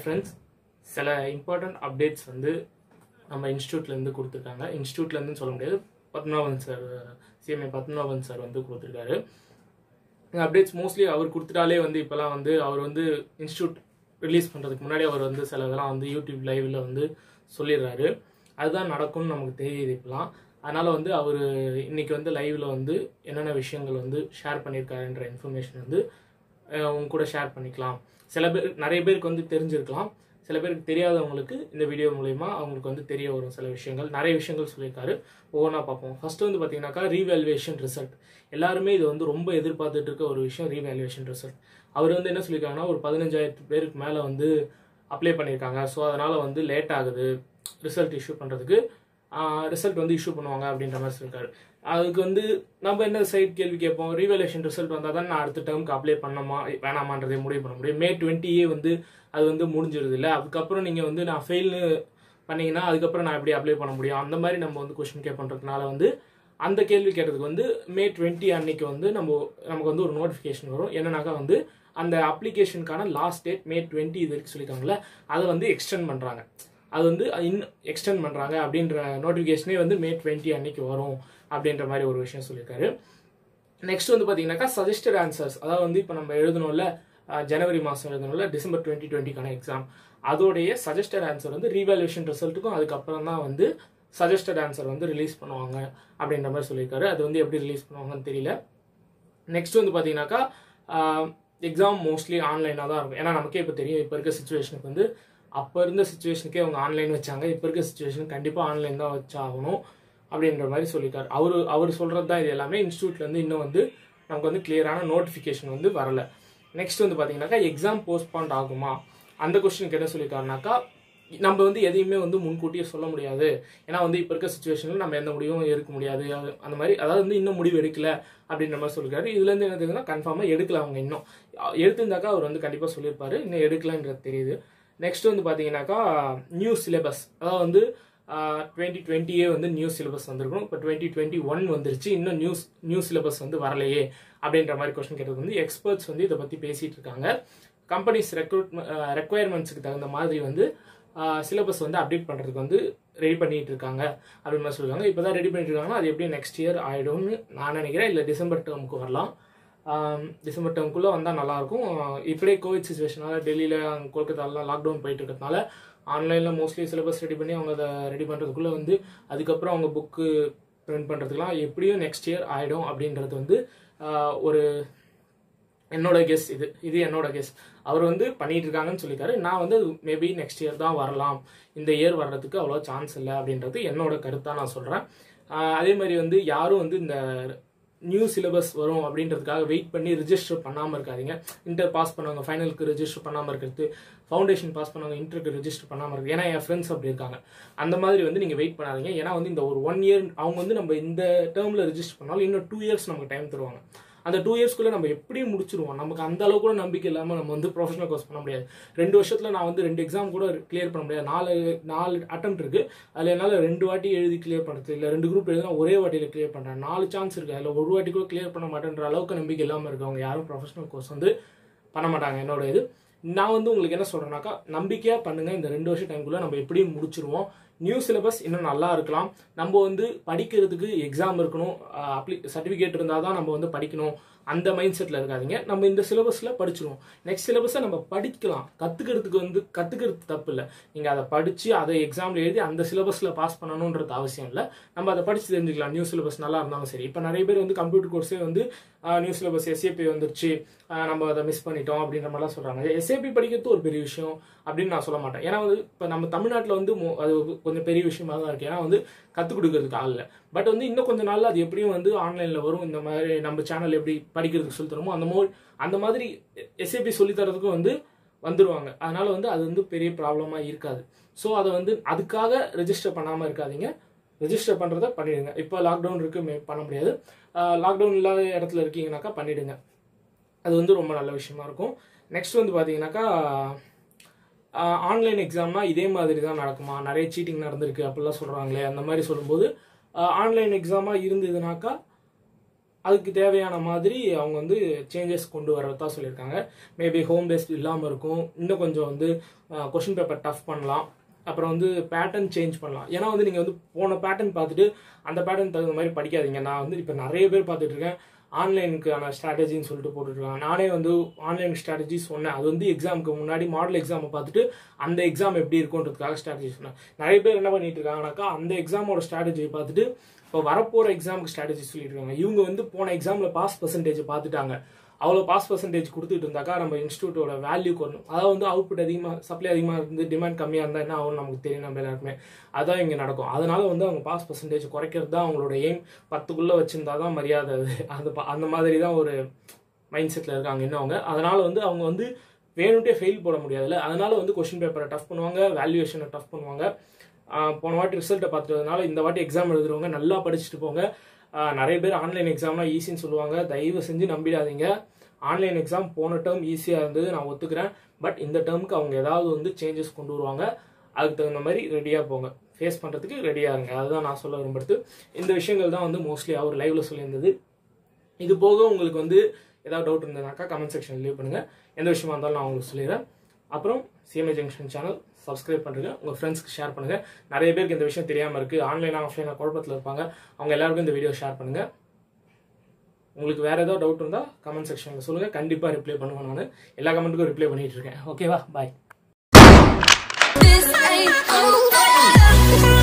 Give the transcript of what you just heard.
friends, சில important updates வந்து நம்ம இன்ஸ்டியூட்லேருந்து கொடுத்துருக்காங்க. இன்ஸ்டியூட்லேருந்து சொல்ல முடியாது, Padmanabhan sir, CMA Padmanabhan sir வந்து கொடுத்துருக்காரு. இந்த அப்டேட்ஸ் மோஸ்ட்லி அவர் கொடுத்துட்டாலே வந்து இப்போலாம் வந்து அவர் வந்து இன்ஸ்டியூட் ரிலீஸ் பண்ணுறதுக்கு முன்னாடி அவர் வந்து சில இதெல்லாம் வந்து யூடியூப் லைவில் வந்து சொல்லிடுறாரு. அதுதான் நடக்கும்னு நமக்கு தெரியுது இப்போலாம். அதனால் வந்து அவர் இன்றைக்கி வந்து லைவில் வந்து என்னென்ன விஷயங்கள் வந்து ஷேர் பண்ணியிருக்காருன்ற இன்ஃபர்மேஷன் வந்து உங்க கூட ஷேர் பண்ணிக்கலாம். சில பேர், நிறைய பேருக்கு வந்து தெரிஞ்சிருக்கலாம், சில பேருக்கு தெரியாதவங்களுக்கு இந்த வீடியோ மூலயமா அவங்களுக்கு வந்து தெரிய வரும். சில விஷயங்கள், நிறைய விஷயங்கள் சொல்லியிருக்காரு, ஒவ்வொன்றா பார்ப்போம். ஃபர்ஸ்ட் வந்து பார்த்தீங்கன்னாக்கா ரீவேல்யூவேஷன் ரிசல்ட். எல்லாருமே இது வந்து ரொம்ப எதிர்பார்த்துட்டு இருக்க ஒரு விஷயம், ரீவேல்யூவேஷன் ரிசல்ட். அவர் வந்து என்ன சொல்லியிருக்காங்கன்னா, ஒரு 15,000 பேருக்கு மேலே வந்து அப்ளை பண்ணியிருக்காங்க. ஸோ அதனால் வந்து லேட் ஆகுது ரிசல்ட் இஷ்யூ பண்ணுறதுக்கு. ரிசல்ட் வந்து இஷ்யூ பண்ணுவாங்க அப்படின்ற மாதிரி சொல்லியிருக்காரு. அதுக்கு வந்து நம்ம என்ன சைட் கேள்வி கேட்போம், ரீவேல்யூவேஷன் ரிசல்ட் வந்தால் தான் நான் அடுத்த டேர்முக்கு அப்ளை பண்ணணுமா வேணாமான்றதை முடிவு பண்ண முடியும். May 20 வந்து அது வந்து முடிஞ்சிருது இல்லை. அதுக்கப்புறம் நீங்கள் வந்து நான் ஃபெயில்னு பண்ணிங்கன்னா அதுக்கப்புறம் நான் எப்படி அப்ளை பண்ண முடியும், அந்த மாதிரி நம்ம வந்து கொஸ்டின் கேட்பன்றதுனால வந்து அந்த கேள்வி கேட்டதுக்கு வந்து May 20 அன்னைக்கு வந்து நமக்கு வந்து ஒரு நோட்டிஃபிகேஷன் வரும். என்னன்னாக்கா வந்து அந்த அப்ளிகேஷனுக்கான லாஸ்ட் டேட் May 20 இது வரைக்கும் சொல்லியிருக்காங்களே, அதை வந்து எக்ஸ்டெண்ட் பண்ணுறாங்க. அது வந்து எக்ஸ்டெண்ட் பண்ணுறாங்க அப்படின்ற நோட்டிஃபிகேஷனே வந்து May 20 அன்னைக்கு வரும் அப்படின்ற மாதிரி ஒரு விஷயம் சொல்லியிருக்காரு. நெக்ஸ்ட் வந்து பார்த்தீங்கன்னாக்கா சஜஸ்டட் ஆன்சர்ஸ், அதாவது வந்து இப்போ நம்ம எழுதணும்ல, ஜனவரி மாதம் எழுதணும்ல, டிசம்பர் 2020க்கான எக்ஸாம், அதோடைய சஜஸ்டட் ஆன்சர் வந்து ரீவேல்யூவேஷன் ரிசல்ட்டுக்கும் அதுக்கப்புறம் தான் வந்து சஜஸ்டட் ஆன்சர் வந்து ரிலீஸ் பண்ணுவாங்க அப்படின்ற மாதிரி சொல்லியிருக்காரு. அது வந்து எப்படி ரிலீஸ் பண்ணுவாங்கன்னு தெரியல. நெக்ஸ்ட் வந்து பார்த்தீங்கன்னாக்கா எக்ஸாம் மோஸ்ட்லி ஆன்லைனாக தான் இருக்கும். ஏன்னா நமக்கே இப்போ தெரியும், இப்போ இருக்க சுச்சுவேஷனுக்கு வந்து அப்போ இருந்த சுச்சுவேஷனுக்கே அவங்க ஆன்லைன் வச்சாங்க, இப்போ இருக்க சுச்சுவேஷன் கண்டிப்பாக ஆன்லைன் தான் வச்சாகணும் அப்படின்ற மாதிரி சொல்லியிருக்காரு. அவர் சொல்கிறது தான் இது எல்லாமே. இன்ஸ்டியூட்லேருந்து இன்னும் வந்து நமக்கு வந்து கிளியரான நோட்டிஃபிகேஷன் வந்து வரலை. நெக்ஸ்ட் வந்து பார்த்தீங்கன்னாக்கா எக்ஸாம் போஸ்ட்பாண்ட் ஆகுமா, அந்த கொஸ்டினுக்கு என்ன சொல்லியிருக்காருனாக்கா, நம்ம வந்து எதையுமே வந்து முன்கூட்டியே சொல்ல முடியாது. ஏன்னா வந்து இப்போ இருக்க சுச்சுவேஷனில் நம்ம எந்த முடிவும் எடுக்க முடியாது, அந்த மாதிரி. அதாவது வந்து இன்னும் முடிவு எடுக்கல அப்படின்ற மாதிரி சொல்லியிருக்காரு. இதுலேருந்து என்ன தெரியுதுன்னா, கன்ஃபார்மாக எடுக்கல. அவங்க இன்னும் எடுத்திருந்தாக்கா அவர் வந்து கண்டிப்பாக சொல்லியிருப்பாரு, இன்னும் எடுக்கலன்றது தெரியுது. நெக்ஸ்ட் வந்து பார்த்தீங்கன்னாக்கா நியூ சிலபஸ், அதாவது வந்து 2020 வந்து நியூ சிலபஸ் வந்திருக்கும். இப்போ 2021 வந்துருச்சு, இன்னும் நியூ சிலபஸ் வந்து வரலையே அப்படின்ற மாதிரி கொஸ்டின் கேட்டது வந்து எக்ஸ்பர்ட்ஸ் வந்து இதை பற்றி பேசிகிட்டு இருக்காங்க. கம்பெனிஸ் ரெக்குயர்மெண்ட்ஸுக்கு தகுந்த மாதிரி வந்து சிலபஸ் வந்து அப்டேட் பண்ணுறதுக்கு வந்து ரெடி பண்ணிட்டு இருக்காங்க அப்படின்னு மாதிரி சொல்லுவாங்க. இப்போ தான் ரெடி பண்ணிட்டு இருக்காங்கன்னா அது எப்படி நெக்ஸ்ட் இயர் ஆகிடும்னு நான் நினைக்கிறேன். இல்லை டிசம்பர் டேர்முக்கு வரலாம். டிசம்பர் டேர்முக்குள்ளே வந்தால் நல்லாயிருக்கும். இப்படியே கோவிட் சுச்சுவேஷனால் டெல்லியில், கொல்கத்தாலாம் லாக்டவுன் போயிட்டு இருக்கிறதுனால ஆன்லைனில் மோஸ்ட்லி சிலபஸ் ரெடி பண்ணி அவங்க அதை ரெடி பண்ணுறதுக்குள்ளே வந்து அதுக்கப்புறம் அவங்க புக்கு பிரிண்ட் பண்ணுறதுக்குலாம் எப்படியும் நெக்ஸ்ட் இயர் ஆகிடும் அப்படின்றது வந்து ஒரு என்னோட கெஸ். இது என்னோட கெஸ். அவர் வந்து பண்ணிட்டு இருக்காங்கன்னு சொல்லியிருக்காரு. நான் வந்து மேபி நெக்ஸ்ட் இயர் தான் வரலாம், இந்த இயர் வர்றதுக்கு அவ்வளோ சான்ஸ் இல்லை அப்படின்றது என்னோட கருத்தாக நான் சொல்கிறேன். அதே மாதிரி வந்து யாரும் வந்து இந்த நியூ சிலபஸ் வரும் அப்படின்றதுக்காக வெயிட் பண்ணி ரிஜிஸ்டர் பண்ணாமல் இருக்காதிங்க. இன்டர் பாஸ் பண்ணவங்க ஃபைனலுக்கு ரிஜிஸ்டர் பண்ணாமல் இருக்கிறது, ஃபவுண்டேஷன் பாஸ் பண்ணவங்க இன்டருக்கு ரிஜிஸ்டர் பண்ணாமல் இருக்குது. ஏன்னா என் ஃப்ரெண்ட்ஸ் அப்படி இருக்காங்க. அந்த மாதிரி வந்து நீங்கள் வெயிட் பண்ணாதீங்க. ஏன்னா வந்து இந்த ஒரு 1 இயர் அவங்க வந்து நம்ம இந்த டேர்மில் ரிஜிஸ்டர் பண்ணாலும் இன்னும் 2 இயர்ஸ் நமக்கு டைம் தருவாங்க. அந்த 2 இயர்ஸ்க்குள்ளே நம்ம எப்படியும் முடிச்சிருவோம். நமக்கு அந்த அளவுக்கு கூட நம்பிக்கை இல்லாமல் நம்ம வந்து ப்ரொஃபஷனல் கோர்ஸ் பண்ண முடியாது. 2 வருஷத்தில் நான் வந்து 2 எக்ஸாம் கூட கிளியர் பண்ண முடியாது. 4 அட்டெம்ப்ட் இருக்குது. அதில் என்னால் 2 வாட்டி எழுதி கிளியர் பண்ணுறது, இல்லை 2 குரூப் எழுதினா ஒரே வாட்டியில் கிளியர் பண்ணுறேன். 4 சான்ஸ் இருக்குது. அதில் ஒரு வாட்டி கூட கிளியர் பண்ண மாட்டேன்ற அளவுக்கு நம்பிக்கை இல்லாமல் இருக்கவங்க யாரும் ப்ரொஃபஷனல் கோர்ஸ் வந்து பண்ண மாட்டாங்க. என்னோட இது நான் வந்து உங்களுக்கு என்ன சொல்கிறேன்னாக்கா, நம்பிக்கையாக பண்ணுங்கள். இந்த 2 வருஷம் டைம்குள்ளே நம்ம எப்படியும் முடிச்சிருவோம். நியூ சிலபஸ் இன்னும் நல்லா இருக்கலாம். நம்ம வந்து படிக்கிறதுக்கு எக்ஸாம் இருக்கணும், சர்டிஃபிகேட் இருந்தால் தான் நம்ம வந்து படிக்கணும், அந்த மைண்ட் செட்டில் இருக்காதிங்க. நம்ம இந்த சிலபஸில் படிச்சிருவோம். நெக்ஸ்ட் சிலபஸை நம்ம படிக்கலாம். கற்றுக்கிறது தப்பு இல்லை. நீங்கள் அதை படித்து அதை எக்ஸாமில் எழுதி அந்த சிலபஸில் பாஸ் பண்ணணுன்றது அவசியம் இல்லை. நம்ம அதை படித்து தெரிஞ்சுக்கலாம். நியூ சிலபஸ் நல்லா இருந்தாலும் சரி. இப்போ நிறைய பேர் வந்து கம்ப்யூட்டர் கோர்ஸே வந்து நியூ சிலபஸ் SAP வந்துருச்சு, நம்ம அதை மிஸ் பண்ணிட்டோம் அப்படின்ற மாதிரிலாம் சொல்கிறாங்க. SAP படிக்கிறது ஒரு பெரிய விஷயம் அப்படின்னு நான் சொல்ல மாட்டேன். ஏன்னா வந்து இப்போ நம்ம தமிழ்நாட்டில் வந்து அது கொஞ்சம் பெரிய விஷயமாக தான் இருக்குது. ஏன்னா வந்து கற்றுக் கொடுக்கறதுக்கு ஆள் இல்லை. பட் வந்து இன்னும் கொஞ்சம் நாளில் அது எப்படியும் வந்து ஆன்லைனில் வரும். இந்த மாதிரி நம்ம சேனல் எப்படி படிக்கிறதுக்கு சொல்லித்தரமோ அந்த மாதிரி SAP சொல்லித்தரதுக்கும் வந்து வந்துடுவாங்க. அதனால வந்து அது வந்து பெரிய ப்ராப்ளமாக இருக்காது. ஸோ அதை வந்து அதுக்காக ரெஜிஸ்டர் பண்ணாமல் இருக்காதிங்க. ரெஜிஸ்டர் பண்ணுறத பண்ணிடுங்க. இப்போ லாக்டவுன் இருக்குது, பண்ண முடியாது. லாக்டவுன் இல்லாத இடத்துல இருக்கீங்கனாக்கா பண்ணிவிடுங்க. அது வந்து ரொம்ப நல்ல விஷயமா இருக்கும். நெக்ஸ்ட் வந்து பார்த்தீங்கன்னாக்கா ஆன்லைன் எக்ஸாம்னா இதே மாதிரி தான் நடக்குமா, நிறைய சீட்டிங் நடந்திருக்கு அப்படிலாம் சொல்கிறாங்களே, அந்த மாதிரி சொல்லும்போது ஆன்லைன் எக்ஸாமாக இருந்ததுனாக்கா அதுக்கு தேவையான மாதிரி அவங்க வந்து சேஞ்சஸ் கொண்டு வரதா சொல்லியிருக்காங்க. மேபி ஹோம் பேஸ்ட் இல்லாமல் இருக்கும், இன்னும் கொஞ்சம் வந்து கொஷின் பேப்பர் டஃப் பண்ணலாம், அப்புறம் வந்து பேட்டர்ன் சேஞ்ச் பண்ணலாம். ஏன்னா வந்து நீங்கள் வந்து போன பேட்டர்ன் பார்த்துட்டு அந்த பேட்டர்ன் தகுந்த மாதிரி படிக்காதீங்க. நான் வந்து இப்போ நிறைய பேர் பார்த்துட்டு இருக்கேன், ஆன்லைனுக்கான ஸ்ட்ராட்டஜின்னு சொல்லிட்டு போட்டுட்ருக்காங்க. நானே வந்து ஆன்லைன் ஸ்ட்ராட்டஜி சொன்னேன், அது வந்து எக்ஸாமுக்கு முன்னாடி மாடல் எக்ஸாமை பார்த்துட்டு அந்த எக்ஸாம் எப்படி இருக்குன்றதுக்காக ஸ்ட்ராட்டஜி சொன்னேன். நிறைய பேர் என்ன பண்ணிட்டு இருக்காங்கனாக்கா, அந்த எக்ஸாமோட ஸ்ட்ராட்டஜியை பார்த்துட்டு இப்போ வரப்போகிற எக்ஸாமுக்கு ஸ்ட்ராட்டஜி சொல்லியிருக்காங்க. இவங்க வந்து போன எக்ஸாமில் பாஸ் பர்சன்டேஜ் பார்த்துட்டாங்க, அவ்வளோ பாஸ் பர்சன்டேஜ் கொடுத்துட்டு இருந்தாக்கா நம்ம இன்ஸ்டியூட்டோட வேல்யூ குறையும். அதாவது வந்து அவுட்புட் அதிகமாக, சப்ளை அதிகமாக இருந்து டிமாண்ட் கம்மியாக இருந்தால் என்ன ஆகும் நமக்கு தெரியும், நம்ம எல்லாருக்குமே அதுதான் இங்கே நடக்கும். அதனால வந்து அவங்க பாஸ் பர்சன்டேஜ் குறைக்கிறது தான் அவங்களோட எய்ம். 10க்குள்ளே வச்சிருந்தா தான் மரியாதை. அது அந்த மாதிரி தான் ஒரு மைண்ட் செட்டில் இருக்காங்க இன்னும் அவங்க. அதனால வந்து அவங்க வந்து வேணும்ட்டே ஃபெயில் போட முடியாதுல்ல, அதனால வந்து கொஸ்டின் பேப்பரை டஃப் பண்ணுவாங்க, வேல்யூவேஷனை டஃப் பண்ணுவாங்க. போன வாட்டி ரிசல்ட்டை பார்த்துட்டதுனால இந்த வாட்டி எக்ஸாம் எழுதுறவங்க நல்லா படிச்சுட்டு போங்க. நிறைய பேர் ஆன்லைன் எக்ஸாம்லாம் ஈஸின்னு சொல்லுவாங்க, தயவு செஞ்சு நம்பிடாதீங்க. ஆன்லைன் எக்ஸாம் போன டேர்ம் ஈஸியாக இருந்தது, நான் ஒத்துக்கிறேன். பட் இந்த டேர்முக்கு அவங்க ஏதாவது வந்து சேஞ்சஸ் கொண்டு வருவாங்க, அதுக்கு தகுந்த மாதிரி ரெடியாக போங்க, ஃபேஸ் பண்ணுறதுக்கு ரெடியாக இருங்க. அதுதான் நான் சொல்ல விரும்புறது. இந்த விஷயங்கள் தான் வந்து மோஸ்ட்லி அவர் லைவ்ல சொல்லியிருந்தது. இது போக உங்களுக்கு வந்து ஏதாவது டவுட் இருந்ததுனாக்கா கமெண்ட் செக்ஷன் லீவ் பண்ணுங்கள். எந்த விஷயமா இருந்தாலும் நான் உங்களுக்கு சொல்லிடுறேன். அப்புறம் CMA ஜங்ஷன் சேனல் சப்ஸ்கிரைப் பண்ணுங்க, உங்கள் ஃப்ரெண்ட்ஸ்க்கு ஷேர் பண்ணுங்கள். நிறைய பேருக்கு இந்த விஷயம் தெரியாமல் இருக்குது, ஆன்லைனாக ஆஃப்லைனாக குழப்பத்தில் இருப்பாங்க, அவங்க எல்லாருக்கும் இந்த வீடியோ ஷேர் பண்ணுங்கள். உங்களுக்கு வேறு ஏதாவது டவுட் இருந்தால் கமெண்ட் செக்ஷனில் சொல்லுங்கள், கண்டிப்பாக ரிப்ளை பண்ணுவேன். நான் எல்லா கமெண்ட்டுக்கும் ரிப்ளை பண்ணிகிட்டு இருக்கேன். ஓகேவா, பாய்.